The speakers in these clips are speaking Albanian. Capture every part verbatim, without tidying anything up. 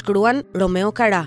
shkruan Romeo Kara.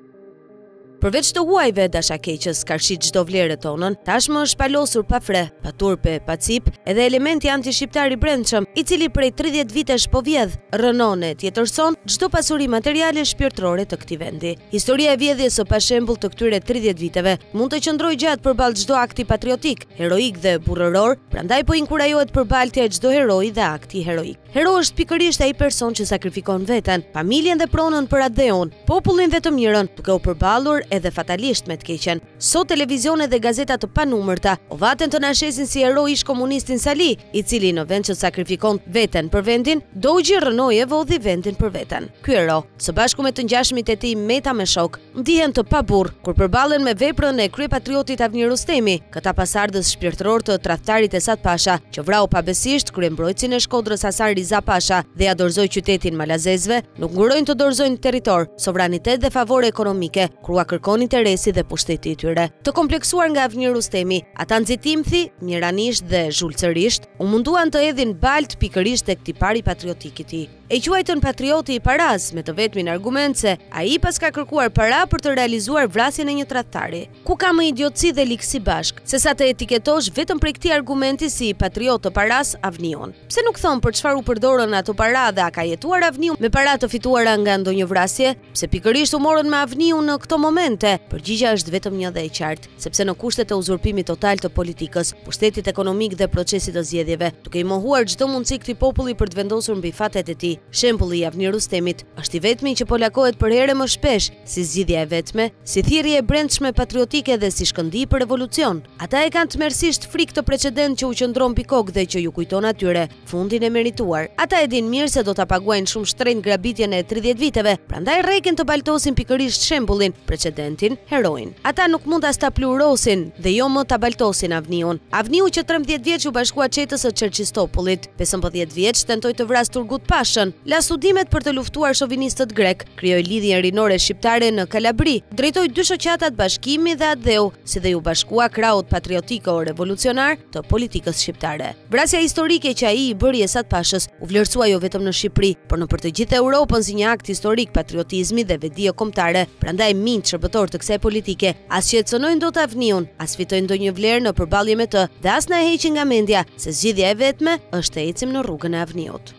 Përveç të huajve dashakeqës karshit çdo vlerë tonën, tashmë është palosur pa fre, pa turpe, pa cip, edhe elementi anti-shqiptar i brendshëm, i cili prej tridhjetë vitesh po vjedh, rënon e tjetërson çdo pasuri materiale shpirtërore të këtij vendi. Historia e vjedhjes së pashembull të këtyre tridhjetë viteve mund të qëndrojë gjatë përballë çdo akti patriotik, heroik dhe burrëror, prandaj po inkurajohet përbaltja e çdo heroi dhe akti heroik. Hero është pikërisht ai person që sakrifikon veten, familjen dhe pronën për atë dhe unë, popullin dhe të mirën, duke u përballur edhe fatalisht me të keqen. Sot televizionet dhe gazetat të panumërta ovaten të na shesin si hero ish komunistin Sali, i cili në vend që sakrifikon veten për vendin, dogji rënoi e vodhi vendin për veten. Ky hero, së bashku me të ngjashmit e tij Meta me shok, ndihen të paburr kur përballen me veprën e kryepatriotit Avni Rustemi, këta pasardhës shpirtëror të tradhtarit Esat Pasha, që vrau pabesisht kryembrojtësin e Shkodrës Hasan Riza Pasha dhe ja dorëzoi qytetin malazezve, nuk ngurojnë të dorëzojnë territor, sovranitet dhe favore ekonomike, kur kërkon interesi dhe pushteti i tyre. Të kompleksuar nga Avni Rustemi, ata nxitimthi, miranisht dhe zhulcërisht, u munduan të hedhin balt pikërisht tek tipari patriotik i tij. E quajtën patrioti i paras, me të vetmin argument se ai pas ka kërkuar para për të realizuar vrasjen e një tradhtari. Ku ka më idiotësi dhe likësi bashk, se sa të etiketosh vetëm prej këtij argumenti si patriot të paras Avniun. Pse nuk thon për çfarë u përdorën ato para dhe a ka jetuar Avniu me para të fituara nga ndonjë vrasje? Pse pikërisht u morën me Avniun në këto momente? Përgjigja është vetëm një dhe e qartë, sepse në kushtet e uzurpimit total të politikës, pushtetit ekonomik dhe procesit të zgjedhjeve, duke i mohuar çdo mundësi këtij populli për të vendosur mbi fatet e tij. Shembulli i Avni Rustemit është i vetmi që po lakohet për herë më shpesh si zgjidhja e vetme, si thirrje e brendshme patriotike dhe si shkëndij për revolucion. Ata e kanë tmerrsisht frikë të precedent që u qëndron pikok dhe që ju kujton atyre fundin e merituar. Ata e dinë mirë se do ta paguajnë shumë shtrenjtë grabitjen e tridhjetë viteve, prandaj rreken të baltosin pikërisht shembullin, precedentin, heroin. Ata nuk mund as ta plurosin dhe jo më ta baltosin Avniun. Avniu që trembëdhjetë vjeç u bashkua çetës së Çerçistopullit, pesëmbëdhjetë vjeç tentoi të vrasë Turgut Pashën, la studimet për të luftuar shovinistët grek, krijoi lidhjen rinore shqiptare në Kalabri, drejtoi dy shoqatat Bashkimi dhe Adheu, si dhe ju bashkua kraut patriotiko-revolucionar të politikës shqiptare. Vrasja historike që ai i bëri Esat Pashës u vlerësua jo vetëm në Shqipëri, por në për të gjithë Europën si një akt historik patriotizmi dhe vedio kombëtare. Prandaj minjt shërbëtor të kësaj politike as që cënojnë dot Avniun, as fitojnë ndonjë vlerë në përballje me të, dhe as na e heqin nga mendja se zgjidhja e vetme është të ecim në rrugën e Avniut.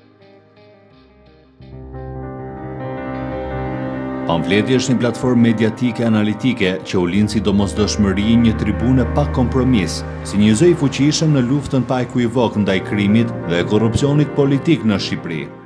Pamfleti është një platformë mediatike analitike që u lind si domosdoshmëri, një tribune pa kompromis, si një zë i fuqishëm në luftën pa ekuivok ndaj krimit dhe korrupsionit politik në Shqipëri.